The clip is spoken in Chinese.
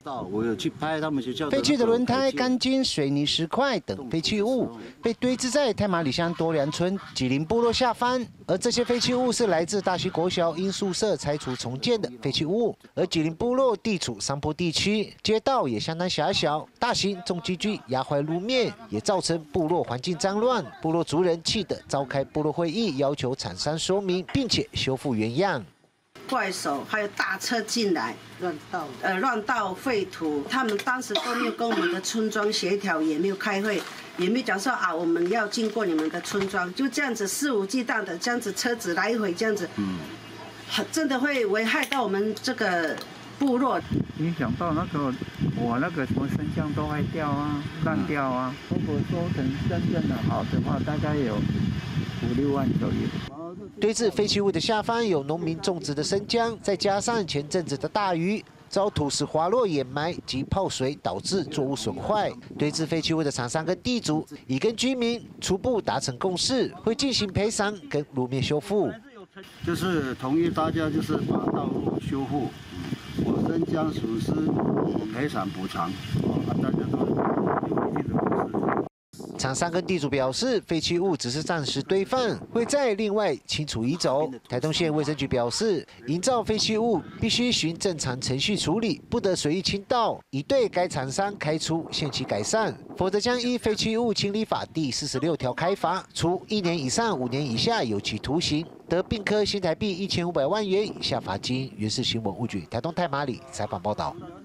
我有去拍他们学校。 废弃的轮胎、钢筋、水泥、石块等废弃物被堆积在太麻里乡多良村吉林部落下方，而这些废弃物是来自大溪国小因宿舍拆除重建的废弃物。而吉林部落地处山坡地区，街道也相当狭小，大型重机具压坏路面，也造成部落环境脏乱。部落族人气得召开部落会议，要求厂商说明，并且修复原样。 怪手还有大车进来乱倒废土，他们当时都没有跟我们的村庄协调，也没有开会，也没有讲说啊我们要经过你们的村庄，就这样子肆无忌惮的这样子车子来回这样子，真的会危害到我们这个部落。 影响到那个我那个什么生姜都会掉啊、烂掉啊。如果说等真正的好的话，大概有5、6万左右。 堆置废弃物的下方有农民种植的生姜，再加上前阵子的大雨，遭土石滑落掩埋及泡水，导致作物损坏。堆置废弃物的厂商跟地主已跟居民初步达成共识，会进行赔偿跟路面修复。 就是同意大家就是把道路修复，我生姜损失赔偿补偿，大家都有一定的共识。 厂商跟地主表示，废弃物只是暂时堆放，会再另外清除移走。台东县卫生局表示，营造废弃物必须循正常程序处理，不得随意倾倒，已对该厂商开出限期改善，否则将依《废弃物清理法》第46条开罚，处1年以上5年以下有期徒刑，得并科新台币1500万元以下罚金。原是新闻物局台东太麻里采访报道。